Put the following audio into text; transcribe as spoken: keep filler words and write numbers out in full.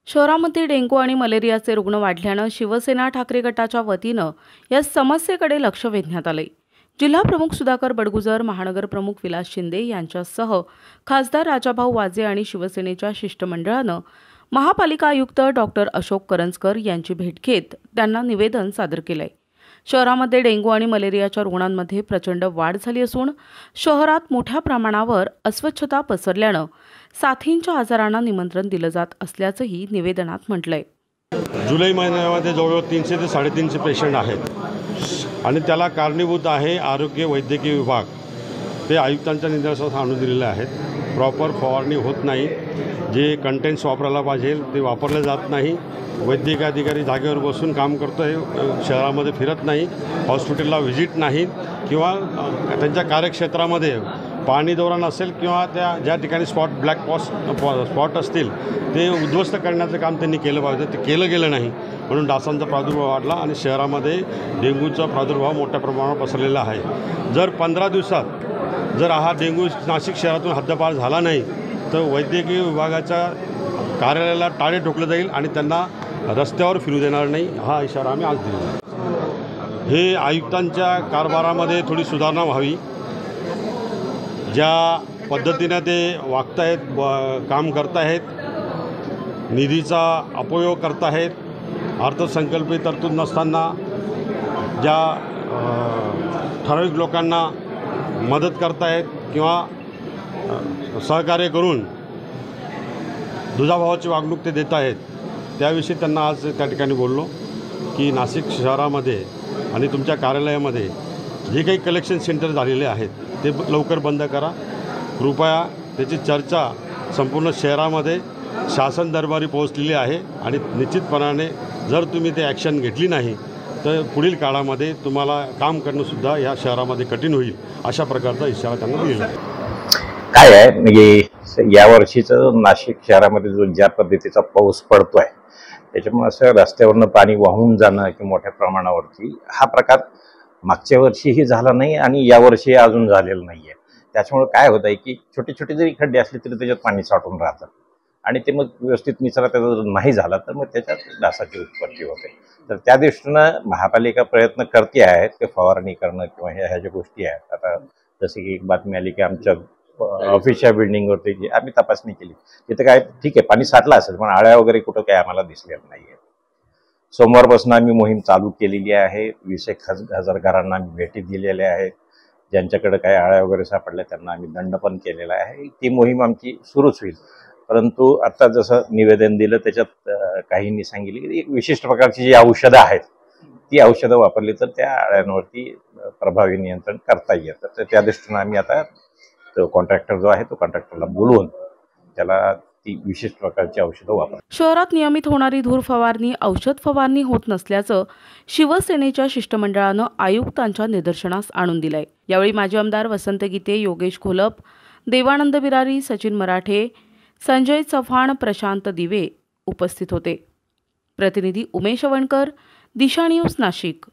शहरामध्ये डेंग्यू आणि मलेरियाचे रुग्ण वाढल्यानं शिवसेना ठाकरे गटाच्या वतीनं या समस्येकडे लक्ष वेधण्यात आले। जिल्हा प्रमुख सुधाकर बडगुजर, महानगर प्रमुख विलास शिंदे यांच्यासह खासदार राजाभाऊ वाजे आणि शिवसेनेच्या शिष्टमंडळानं महापालिका आयुक्त डॉक्टर अशोक करंजकर यांची भेट घेत त्यांना निवेदन सादर केलंय। शहरामध्ये डेंग्यू आणि मलेरियाच्या रुग्णांमध्ये प्रचंड वाढ झाली असून शहरात मोठ्या प्रमाणावर अस्वच्छता पसरल्यानं साथींच्या आजारांना निमंत्रण दिलं जात असल्याचंही निवेदनात म्हटलंय। जुलै महिन्यामध्ये जवळजवळ तीनशे ते साडेतीनशे पेशंट आहेत आणि त्याला कारणीभूत आहे आरोग्य वैद्यकीय विभाग। ते आयुक्तांच्या निदर्शनास आणून दिलेले आहेत। प्रॉपर फवारणी होत नाही, जे कंटेंट्स वापरायला पाहिजे ते वापरले जात नाही। वैद्यकीय अधिकारी जागेवर बसून काम करतो आहे, शहरामध्ये फिरत नाही, हॉस्पिटलला व्हिजिट नाही किंवा त्यांच्या कार्यक्षेत्रामध्ये पाणी दौरा नसेल किंवा त्या ज्या ठिकाणी स्पॉट ब्लॅक पॉट स्पॉट असतील ते उद्ध्वस्त करण्याचं काम त्यांनी केलं पाहिजे, ते केलं गेलं नाही। म्हणून डासांचा प्रादुर्भाव वाढला आणि शहरामध्ये डेंग्यूचा प्रादुर्भाव मोठ्या प्रमाणावर पसरलेला आहे। जर पंधरा दिवसात जर हा डेंग्यू नाशिक शहरातून हद्दपार झाला नाही तर वैद्यकीय विभागाच्या कार्यालयाला टाळे ठोकले जाईल आणि त्यांना रस्त्यावर फिरू देणार नाही, हा इशारा आम्ही आज दिला। हे आयुक्तांच्या कारभारामध्ये थोडी सुधारणा व्हावी। ज्या पद्धतीने ते वागत आहेत, काम करत आहेत, निधीचा अपयोग करत आहेत, अर्थसंकल्पित तरतूद नसताना ज्या ठराविक लोकांना मदत करत आहेत किंवा सहकार्य करून दुजाभावाची वागणूक ते देत आहेत, त्याविषयी त्यांना आज त्या ठिकाणी बोललो की नाशिक शहरामध्ये आणि तुमच्या कार्यालयामध्ये जे काही कलेक्शन सेंटर झालेले आहेत ते लवकर बंद करा कृपया। त्याची चर्चा संपूर्ण शहरामध्ये शासन दरबारी पोहोचलेली आहे आणि निश्चितपणाने जर तुम्ही ते ॲक्शन घेतली नाही तर पुढील काळामध्ये तुम्हाला काम करणंसुद्धा या शहरामध्ये कठीण होईल, अशा प्रकारचा इशारा त्यांना दिलेला आहे। काय आहे म्हणजे यावर्षीचं नाशिक शहरामध्ये जो ज्या पद्धतीचा पाऊस पडतो आहे त्याच्यामुळे असं रस्त्यावरनं पाणी वाहून जाणं की मोठ्या प्रमाणावरती हा प्रकार मागच्या वर्षीही झाला नाही आणि यावर्षी अजून झालेलं नाही आहे। त्याच्यामुळे काय होत आहे की छोटे छोटे जरी खड्डे असले तरी त्याच्यात पाणी साठून राहतं आणि ते मग व्यवस्थित निचरा त्याचा जर नाही झाला तर मग त्याच्यात डासाची उत्पत्ती होते। तर त्या दृष्टीनं महापालिका प्रयत्न करते आहेत ते फवारणी करणं किंवा ह्या ह्या ज्या गोष्टी आहेत। आता जसे की एक बातमी आली की आमच्या ऑफिसच्या बिल्डिंगवरती जी आम्ही तपासणी केली तिथे काय ठीक आहे पाणी साठलं असेल पण आळ्या वगैरे कुठं काय आम्हाला दिसलेलं नाही आहे। सोमवारपासून आम्ही मोहीम चालू केलेली आहे। वीस एक हजार घरांना आम्ही भेटी दिलेल्या आहेत। ज्यांच्याकडे काही आळ्या वगैरे सापडल्या त्यांना आम्ही दंड पण केलेला आहे। ती मोहीम आमची सुरूच होईल। परंतु आता जसं निवेदन दिलं त्याच्यात काहींनी सांगितलं की एक विशिष्ट प्रकारची जी औषधं आहेत ती औषधं वापरली तर त्या आळ्यांवरती प्रभावी नियंत्रण करता येतं। तर त्या दृष्टीनं आम्ही आता तो कॉन्ट्रॅक्टर जो आहे तो कॉन्ट्रॅक्टरला बोलवून त्याला ती विशिष्ट प्रकारची औषधं वापर। शहरात नियमित होणारी धूर फवारणी, औषध फवारणी होत नसल्याचं शिवसेनेच्या शिष्टमंडळानं आयुक्तांच्या निदर्शनास आणून दिलंय। यावेळी माजी आमदार वसंत गीते, योगेश घोलप, देवानंद बिरारी, सचिन मराठे, संजय चव्हाण, प्रशांत दिवे उपस्थित होते। प्रतिनिधी उमेश वणकर, दिशा न्यूज, नाशिक।